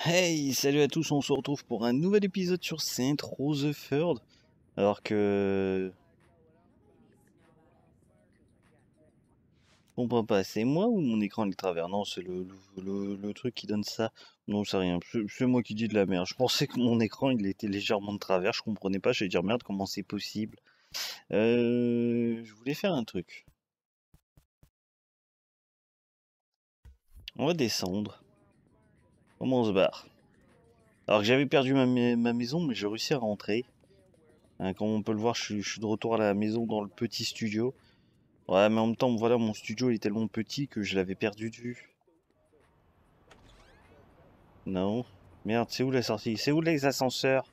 Hey, salut à tous, on se retrouve pour un nouvel épisode sur Saint Roseford. Alors que... Je comprends pas, c'est moi ou mon écran est de travers? Non, c'est le truc qui donne ça. Non, c'est rien, c'est moi qui dis de la merde. Je pensais que mon écran il était légèrement de travers, je comprenais pas, je vais dire merde, comment c'est possible? Je voulais faire un truc. On va descendre. Comment on se barre? Alors que j'avais perdu ma maison, mais j'ai réussi à rentrer. Hein, comme on peut le voir, je suis de retour à la maison dans le petit studio. Ouais, mais en même temps, voilà, mon studio il est tellement petit que je l'avais perdu de vue. Non. Merde, c'est où la sortie? C'est où les ascenseurs?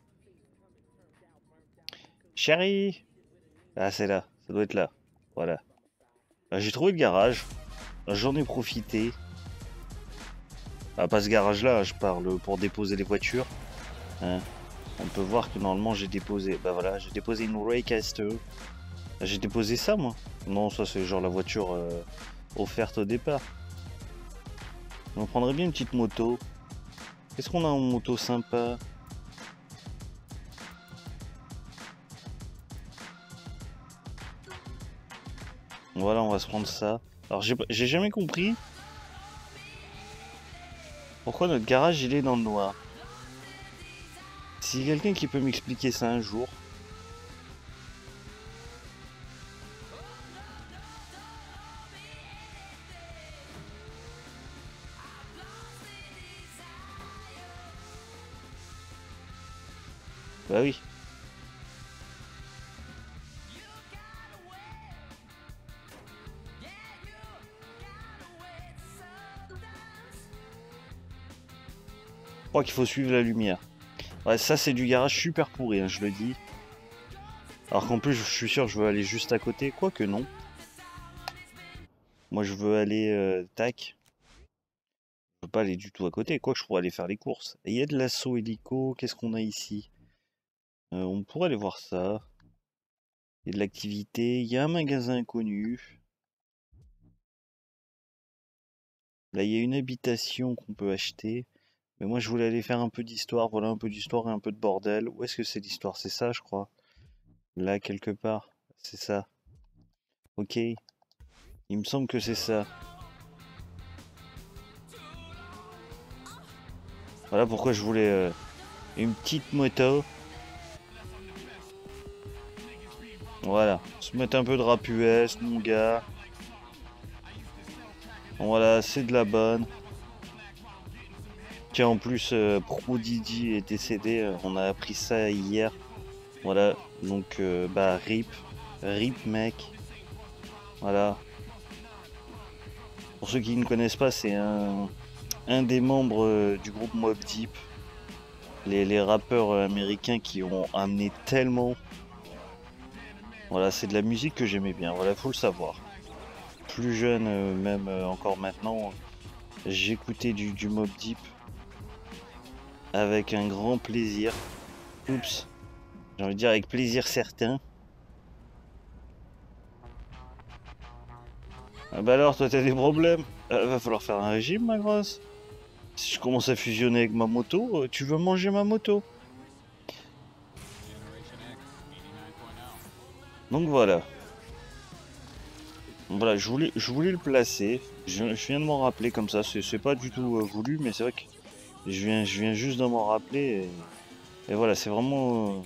Chérie! Ah, c'est là. Ça doit être là. Voilà. Bah, j'ai trouvé le garage. J'en ai profité. Ah, pas ce garage-là, je parle pour déposer les voitures. Hein. On peut voir que normalement j'ai déposé. Bah voilà, j'ai déposé une Raycaster. Ah, j'ai déposé ça, moi. Non, ça c'est genre la voiture offerte au départ. On prendrait bien une petite moto. Qu'est-ce qu'on a en moto sympa? Voilà, on va se prendre ça. Alors, j'ai jamais compris pourquoi notre garage il est dans le noir. Si quelqu'un qui peut m'expliquer ça un jour. Bah oui. Je crois qu'il faut suivre la lumière. Ouais, ça c'est du garage super pourri, hein, je le dis. Alors qu'en plus, je suis sûr, je veux aller juste à côté. Quoique non. Moi, je veux aller tac. Je veux pas aller du tout à côté. Quoique je pourrais aller faire les courses. Et il y a de l'assaut hélico. Qu'est-ce qu'on a ici? On pourrait aller voir ça. Il y a de l'activité. Il y a un magasin inconnu. Là, il y a une habitation qu'on peut acheter. Mais moi, je voulais aller faire un peu d'histoire. Voilà, un peu d'histoire et un peu de bordel. Où est-ce que c'est l'histoire? C'est ça, je crois. Là, quelque part. C'est ça. Ok. Il me semble que c'est ça. Voilà pourquoi je voulais une petite moto. Voilà. Se mettre un peu de rap US, mon gars. Voilà, c'est de la bonne. Tiens, en plus, Pro Didi est décédé. On a appris ça hier. Voilà. Donc, bah, RIP. RIP, mec. Voilà. Pour ceux qui ne connaissent pas, c'est un des membres du groupe Mobb Deep. Les rappeurs américains qui ont amené tellement. Voilà, c'est de la musique que j'aimais bien. Voilà, faut le savoir. Plus jeune, même encore maintenant, j'écoutais du Mobb Deep avec un grand plaisir. Oups, j'ai envie de dire avec plaisir certain. Ah bah alors, toi t'as des problèmes? Va falloir faire un régime, ma grosse. Si je commence à fusionner avec ma moto, tu veux manger ma moto? Donc voilà. Voilà, je voulais le placer. Je viens de m'en rappeler comme ça. C'est pas du tout voulu, mais c'est vrai que je viens juste de m'en rappeler. Et voilà, c'est vraiment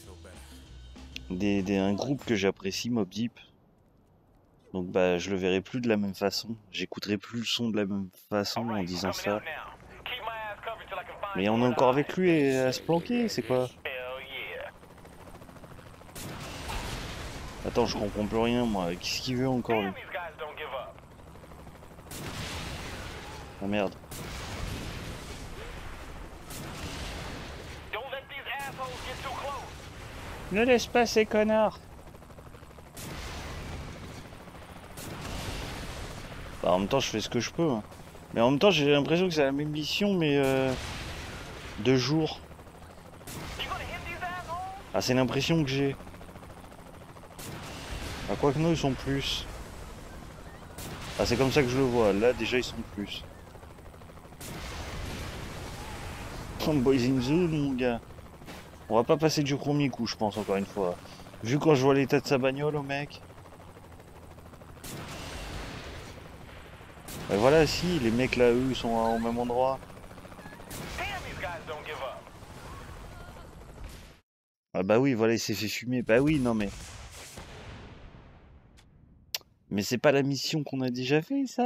un groupe que j'apprécie, Mobb Deep. Donc bah je le verrai plus de la même façon. J'écouterai plus le son de la même façon en disant ça. Mais on est encore avec lui et à se planquer, c'est quoi? Attends, je comprends plus rien moi. Qu'est-ce qu'il veut encore lui? Ah merde. Ne laisse pas ces connards. Bah, en même temps, je fais ce que je peux. Hein. Mais en même temps, j'ai l'impression que c'est la même mission, mais de jour. Ah, c'est l'impression que j'ai. Ah, quoi que non, ils sont plus. Ah, c'est comme ça que je le vois. Là, déjà, ils sont plus. Boys in Zone, mon gars. On va pas passer du premier coup, je pense, encore une fois. Vu quand je vois l'état de sa bagnole, au mec. Et voilà, si, les mecs là, eux, sont au même endroit. Ah bah oui, voilà, il s'est fait fumer. Bah oui, non mais... Mais c'est pas la mission qu'on a déjà fait, ça?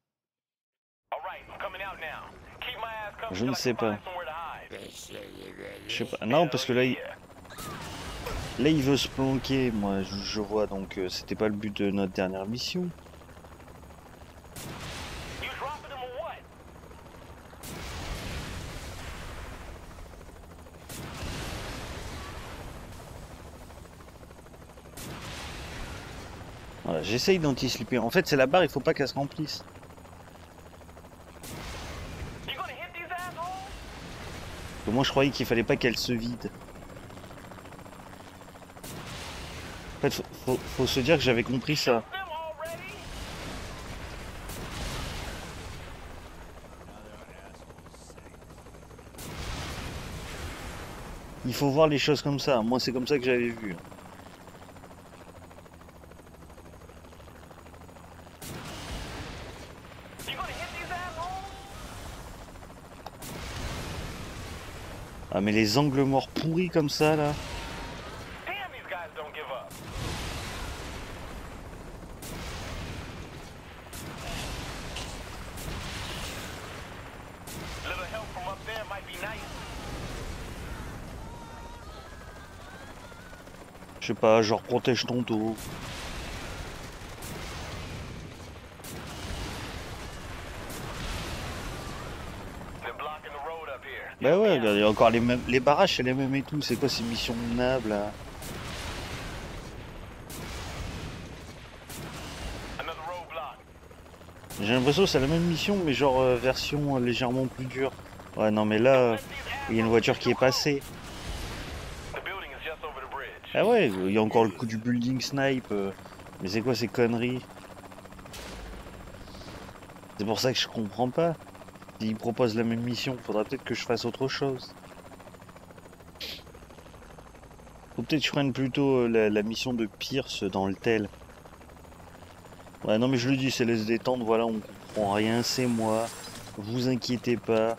Je ne sais pas. Je sais pas. Non, parce que là, là, il veut se planquer, moi, je vois. Donc, c'était pas le but de notre dernière mission. Voilà, j'essaye d'anti-slipper. En fait, c'est la barre, il faut pas qu'elle se remplisse. Moi, je croyais qu'il fallait pas qu'elle se vide. En fait, faut se dire que j'avais compris ça. Il faut voir les choses comme ça. Moi, c'est comme ça que j'avais vu. Ah, mais les angles morts pourris comme ça, là. Je sais pas, genre protège ton dos. Bah ouais, regarde, il y a encore les mêmes. Les barrages, c'est les mêmes et tout. C'est quoi ces missions minables là? J'ai l'impression que c'est la même mission, mais genre version légèrement plus dure. Ouais, non, mais là, il y a une voiture qui est passée. Ah ouais, il y a encore le coup du building snipe. Mais c'est quoi ces conneries? C'est pour ça que je comprends pas. S'ils proposent la même mission, faudra peut-être que je fasse autre chose. Faut peut-être que je prenne plutôt la mission de Pierce dans le tel. Ouais, non, mais je le dis, c'est laisse détendre, voilà, on comprend rien, c'est moi. Vous inquiétez pas.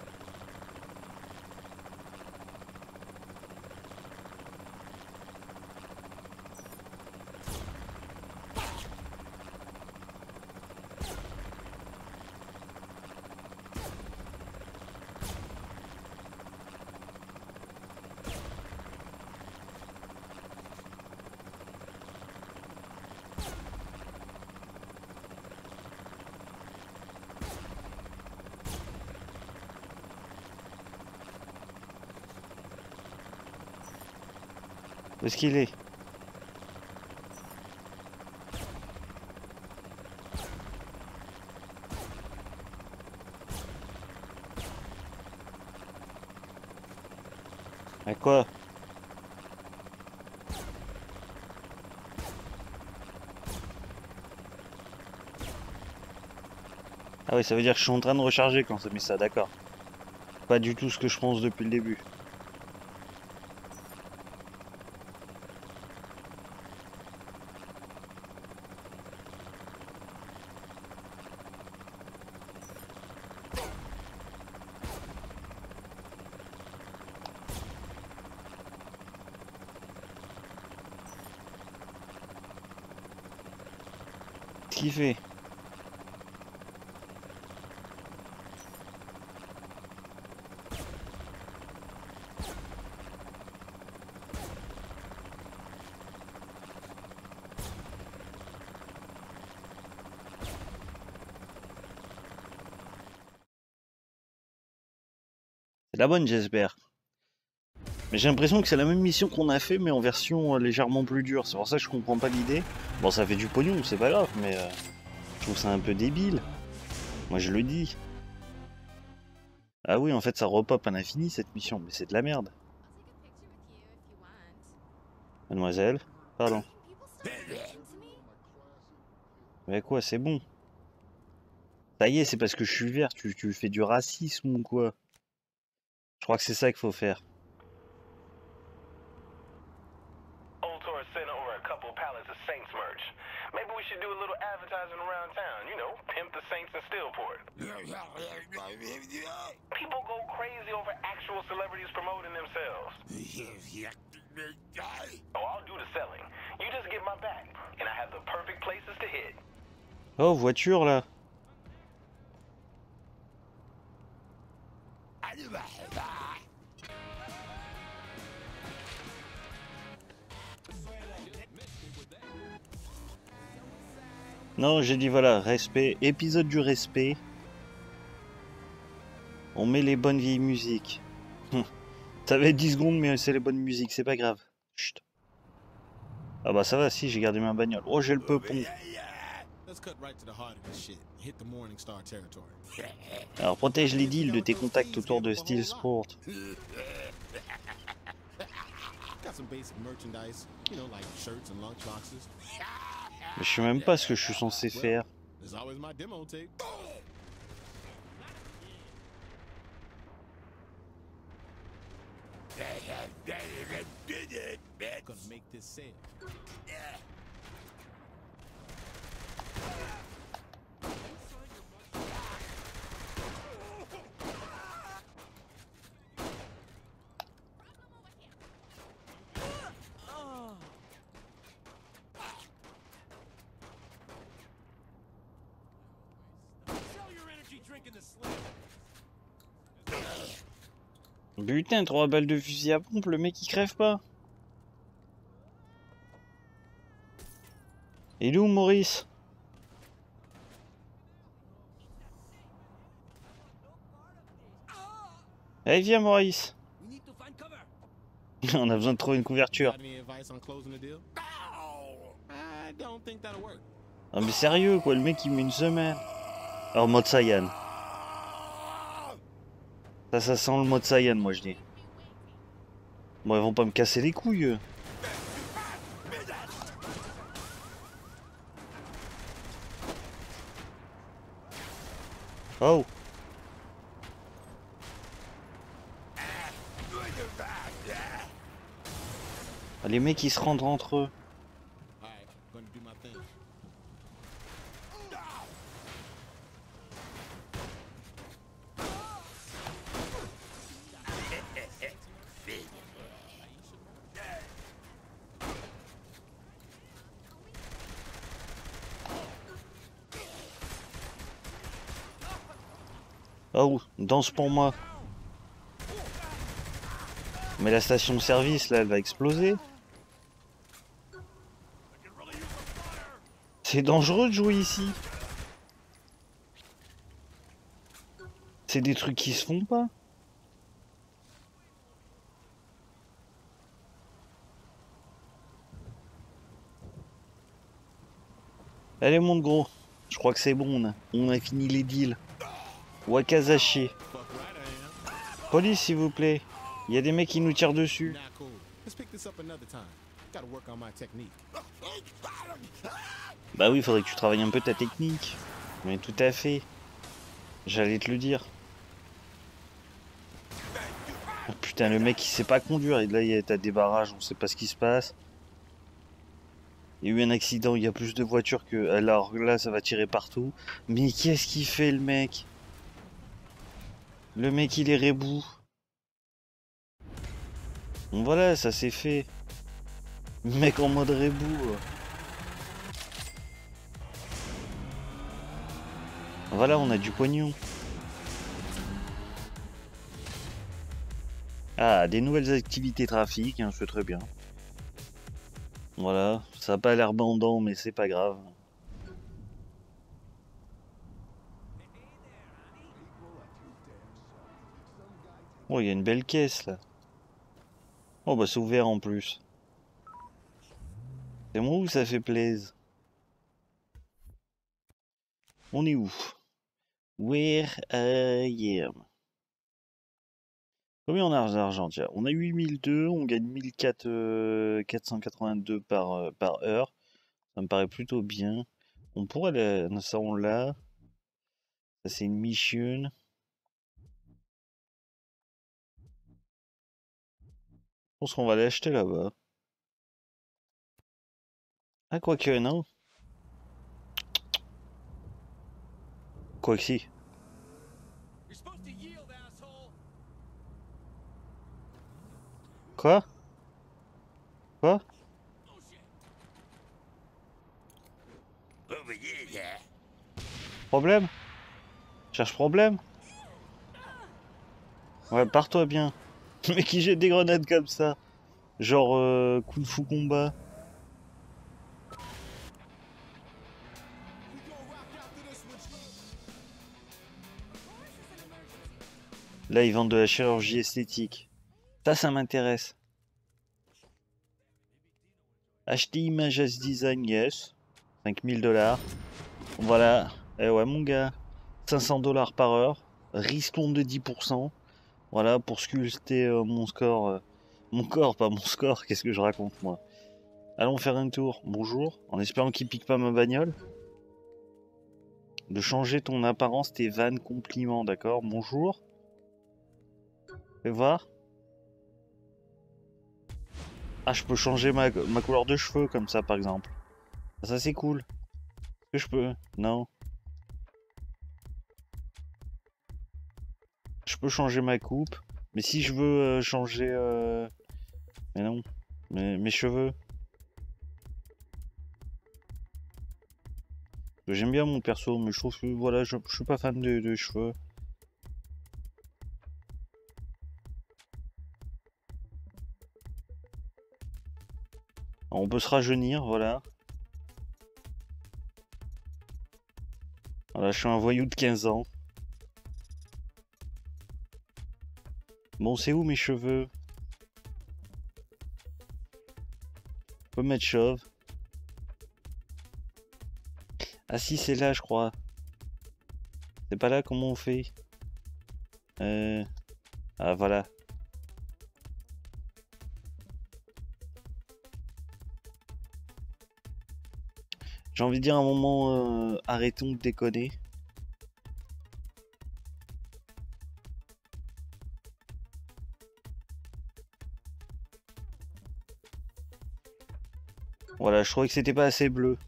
Où est-ce qu'il est? À quoi? Ah oui, ça veut dire que je suis en train de recharger quand ça met ça, d'accord. Pas du tout ce que je pense depuis le début. Qu'est-ce qu'il fait? C'est la bonne, j'espère. Mais j'ai l'impression que c'est la même mission qu'on a fait, mais en version légèrement plus dure. C'est pour ça que je comprends pas l'idée. Bon, ça fait du pognon, c'est pas grave, mais je trouve ça un peu débile. Moi, je le dis. Ah oui, en fait, ça repop à l'infini, cette mission, mais c'est de la merde. Mademoiselle, pardon. Mais quoi, c'est bon. Ça y est, c'est parce que je suis vert, tu fais du racisme ou quoi? crois que c'est ça qu'il faut faire. Old Tourist Center or a couple pallets of Saints merch. Maybe we should do a little advertising around town, you know, pimp the Saints in Steelport. People go crazy over actual celebrities promoting themselves. Oh, I'll do the selling. You just get my back, and I have the perfect places to hit. Oh, voiture là. Non, j'ai dit voilà, respect, épisode du respect. On met les bonnes vieilles musiques. Ça va être 10 secondes, mais c'est les bonnes musiques, c'est pas grave. Chut. Ah bah ça va, si, j'ai gardé ma bagnole. Oh, j'ai le peupon. Alors protège les deals de tes contacts autour de Steel Sport. Mais je sais même pas ce que je suis censé faire. Putain, 3 balles de fusil à pompe, le mec il crève pas. Il est où Maurice? Allez viens Maurice. On a besoin de trouver une couverture. Ah mais sérieux quoi, le mec il met une semaine. Alors mode Saiyan. Ça sent le mode Saiyan moi je dis. Bon ils vont pas me casser les couilles eux. Oh. Ah, les mecs ils se rendent entre eux. Oh, danse pour moi. Mais la station service là elle va exploser. C'est dangereux de jouer ici. C'est des trucs qui se font pas. Allez monte gros. Je crois que c'est bon, on a fini les deals. Wakazashi. Police s'il vous plaît. Il y a des mecs qui nous tirent dessus. Bah oui, faudrait que tu travailles un peu ta technique. Mais tout à fait. J'allais te le dire. Oh, putain, le mec il sait pas conduire. Et là, t'as des barrages, on sait pas ce qui se passe. Il y a eu un accident, il y a plus de voitures que... Alors là, ça va tirer partout. Mais qu'est-ce qu'il fait le mec? Le mec il est rebou. Bon voilà, ça c'est fait. Mec en mode rebou. Voilà, on a du pognon. Ah, des nouvelles activités trafic, hein, c'est très bien. Voilà, ça n'a pas l'air bandant, mais c'est pas grave. Oh, il y a une belle caisse là. Oh, bah c'est ouvert en plus. C'est moi où ça fait plaisir. On est où? Where I am. Combien on a d'argent? Tiens, on a 8002, on gagne 1482 par heure. Ça me paraît plutôt bien. On pourrait aller... Ça, on l'a. Ça, c'est une mission. pense qu'on va aller acheter là-bas. Ah, quoique, non. Quoique si. Quoi? Quoi? Problème? Cherche problème? Ouais, pars-toi bien. Mais qui jette des grenades comme ça? Genre, coup de fou combat. Là, ils vendent de la chirurgie esthétique. Ça m'intéresse. Acheter Images Design, yes. 5000 $. Voilà. Eh ouais, mon gars. 500 $ par heure. Risquons de 10%. Voilà, pour sculpter mon score. Mon corps, pas mon score. Qu'est-ce que je raconte, moi? Allons faire un tour. Bonjour. En espérant qu'il pique pas ma bagnole. De changer ton apparence, tes vannes, compliments, d'accord? Bonjour. Fais voir. Ah, je peux changer ma couleur de cheveux comme ça, par exemple. Ça, c'est cool. Est-ce que je peux? Non. Je peux changer ma coupe. Mais si je veux changer... Mais non. Mes cheveux. J'aime bien mon perso, mais je trouve que, voilà, je suis pas fan de cheveux. Alors, on peut se rajeunir, voilà. Voilà, je suis un voyou de 15 ans. Bon, c'est où mes cheveux? On peut mettre chauve. Ah si, c'est là, je crois. C'est pas là, comment on fait? Ah, voilà. J'ai envie de dire à un moment, arrêtons de déconner. Voilà, je trouvais que c'était pas assez bleu.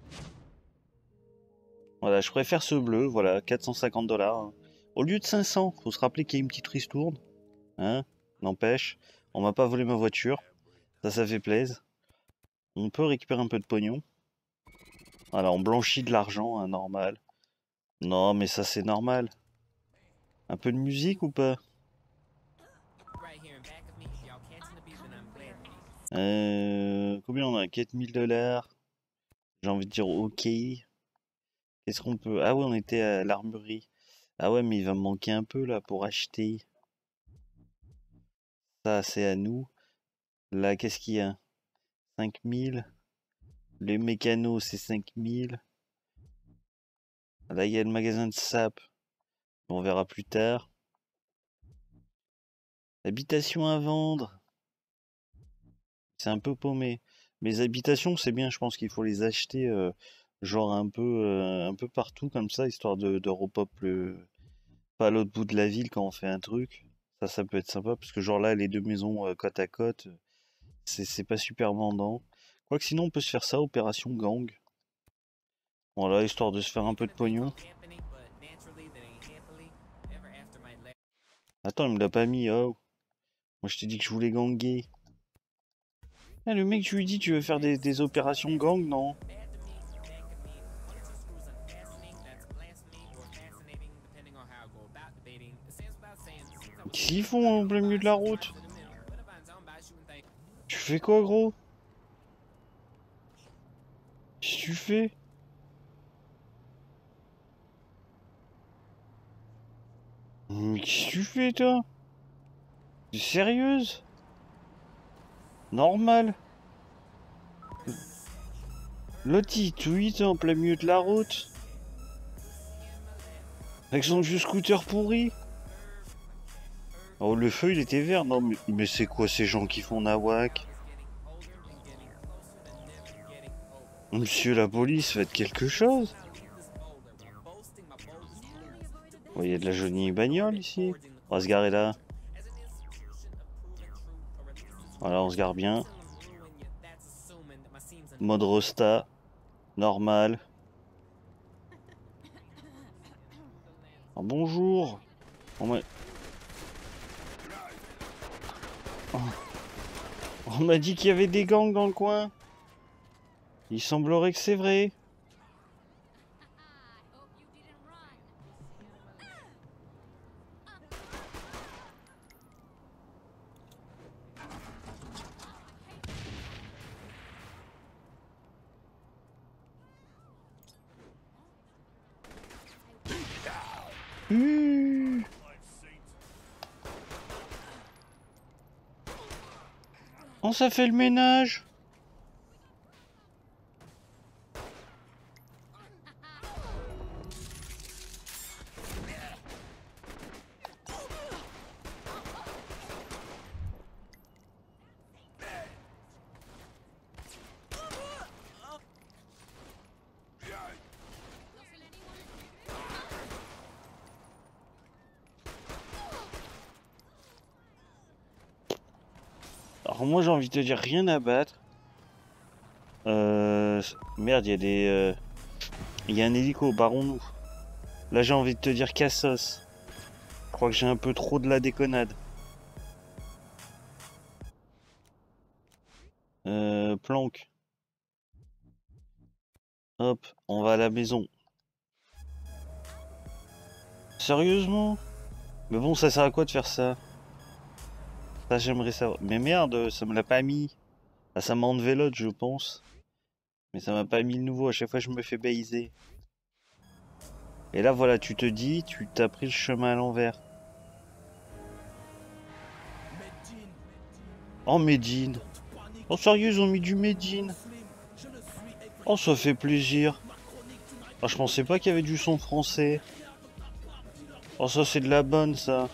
Voilà, je préfère ce bleu, voilà, 450 $. Au lieu de 500, faut se rappeler qu'il y a une petite ristourne. Hein? N'empêche, on m'a pas volé ma voiture. Ça fait plaisir. On peut récupérer un peu de pognon. Voilà, on blanchit de l'argent, hein, normal. Non, mais ça c'est normal. Un peu de musique ou pas? Combien on a? 4000 $. J'ai envie de dire ok. Qu'est-ce qu'on peut... Ah ouais, on était à l'armurerie. Ah ouais, mais il va me manquer un peu là pour acheter. Ça, c'est à nous. Là, qu'est-ce qu'il y a? 5000. Les mécanos, c'est 5000. Là, il y a le magasin de sap. On verra plus tard. Habitation à vendre. C'est un peu paumé. Mais habitations, c'est bien, je pense qu'il faut les acheter genre un peu partout comme ça, histoire de repop pas à l'autre bout de la ville quand on fait un truc. Ça peut être sympa, parce que genre là, les deux maisons côte à côte, c'est pas super vendant. Quoique sinon, on peut se faire ça, opération gang. Voilà, histoire de se faire un peu de pognon. Attends, il me l'a pas mis, oh. Moi, je t'ai dit que je voulais ganguer. Ah, le mec, je lui dis, tu veux faire des opérations gang, non? Qu'est-ce qu'ils font en plein milieu de la route? Tu fais quoi, gros? Qu'est-ce que tu fais? Mais qu'est-ce que tu fais, toi? T'es sérieuse? Normal. L'autre, il tweet en plein milieu de la route. Avec son vieux scooter pourri. Oh, le feu, il était vert. Non, mais c'est quoi ces gens qui font nawak? Monsieur la police, faites quelque chose. Oh, il y a de la jolie bagnole ici. On va se garer là. Voilà, on se gare bien. Mode Rosta. Normal. Ah, bonjour. On m'a dit qu'il y avait des gangs dans le coin. Il semblerait que c'est vrai. Oh, ça fait le ménage. Alors moi j'ai envie de te dire rien à battre. Merde, il y a des... Il y a un hélico, barrons-nous. Là j'ai envie de te dire cassos. Je crois que j'ai un peu trop de la déconnade. Planque. Hop, on va à la maison. Sérieusement? Mais bon, ça sert à quoi de faire ça? Ça j'aimerais savoir. Mais merde, ça me l'a pas mis. Ah, ça m'a enlevé l'autre, je pense. Mais ça m'a pas mis le nouveau, à chaque fois je me fais baiser. Et là voilà, tu te dis, tu t'as pris le chemin à l'envers. Oh, Medine. Oh, sérieux, ils ont mis du Medine. Oh, ça fait plaisir. Oh, je pensais pas qu'il y avait du son français. Oh, ça c'est de la bonne, ça.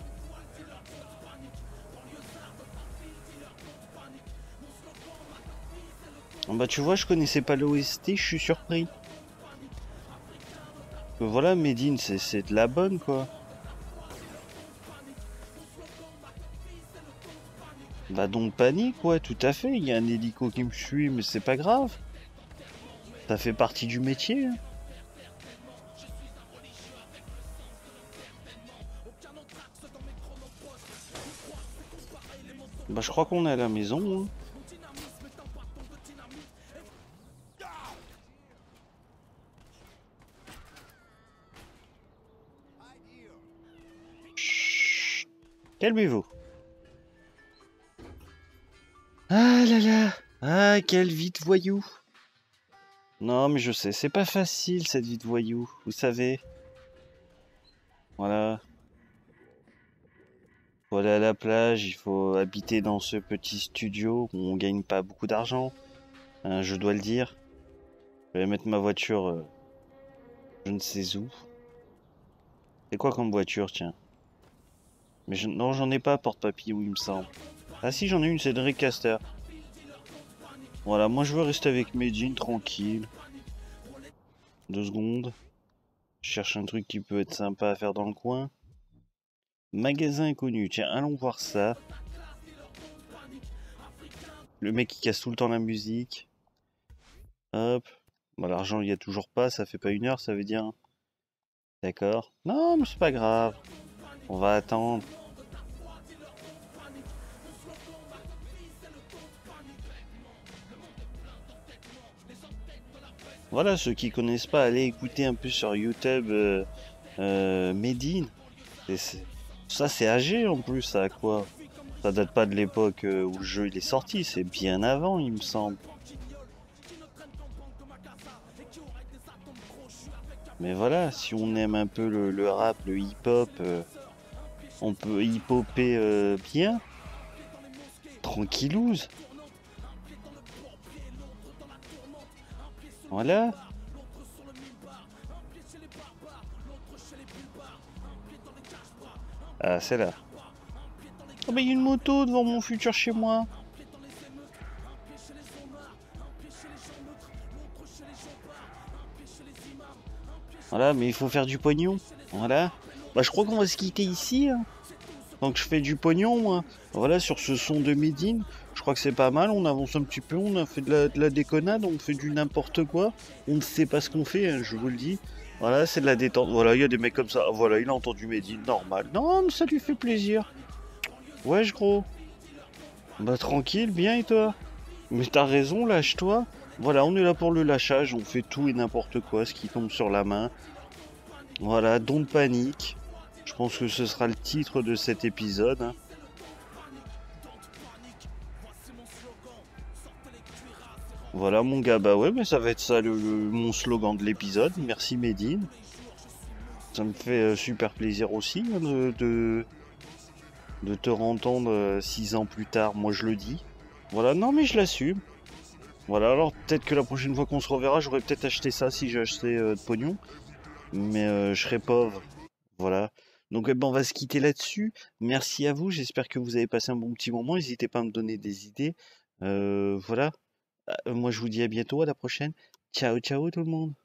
Oh, bah tu vois, je connaissais pas l'OST, je suis surpris. Voilà, Medine, c'est de la bonne, quoi. Bah donc panique, ouais, tout à fait. Il y a un hélico qui me suit, mais c'est pas grave. Ça fait partie du métier. Hein. Bah je crois qu'on est à la maison. Hein. Chut. Calmez-vous. Ah là là. Ah, quelle vie de voyou. Non, mais je sais, c'est pas facile cette vie de voyou, vous savez. Voilà. Faut aller à la plage, il faut habiter dans ce petit studio où on gagne pas beaucoup d'argent. Hein, je dois le dire. Je vais mettre ma voiture je ne sais où. C'est quoi comme voiture, tiens? Mais non, j'en ai pas porte-papillon, il me semble. Ah si, j'en ai une, c'est une Recaster. Voilà, moi je veux rester avec mes jeans tranquille. 2 secondes. Je cherche un truc qui peut être sympa à faire dans le coin. Magasin inconnu, tiens, allons voir ça. Le mec qui casse tout le temps la musique. Hop. Bon, l'argent, il y a toujours pas, ça fait pas 1 heure, ça veut dire. D'accord. Non, mais c'est pas grave. On va attendre. Voilà, ceux qui connaissent pas, allez écouter un peu sur YouTube Medine. Ça, c'est âgé en plus, ça quoi. Ça date pas de l'époque où le jeu il est sorti, c'est bien avant, il me semble. Mais voilà, si on aime un peu le rap, le hip-hop, on peut hip-hopper bien. Tranquillouse. Voilà. Ah, c'est là. Oh, mais il y a une moto devant mon futur chez moi. Voilà, mais il faut faire du pognon. Voilà. Bah, je crois qu'on va se quitter ici. Hein. tant que je fais du pognon, moi. Voilà, sur ce son de Medine, je crois que c'est pas mal. On avance un petit peu, on a fait de la déconnade, on fait du n'importe quoi. On ne sait pas ce qu'on fait, hein, je vous le dis. Voilà, c'est de la détente. Voilà, il y a des mecs comme ça. Voilà, il a entendu Medine, normal. Non, mais ça lui fait plaisir. Wesh, gros. Bah, tranquille, bien et toi? Mais t'as raison, lâche-toi. Voilà, on est là pour le lâchage, on fait tout et n'importe quoi, ce qui tombe sur la main. Voilà, don't panique. Je pense que ce sera le titre de cet épisode, hein. Voilà, mon gars, bah ouais, mais ça va être ça mon slogan de l'épisode. Merci, Medine. Ça me fait super plaisir aussi, hein, de te entendre 6 ans plus tard, moi je le dis. Voilà, non mais je l'assume. Voilà, alors peut-être que la prochaine fois qu'on se reverra, j'aurais peut-être acheté ça si j'ai acheté de pognon. Mais je serais pauvre. Voilà. Donc eh ben, on va se quitter là-dessus. Merci à vous. J'espère que vous avez passé un bon petit moment. N'hésitez pas à me donner des idées. Voilà. Moi, je vous dis à bientôt. À la prochaine. Ciao, ciao tout le monde.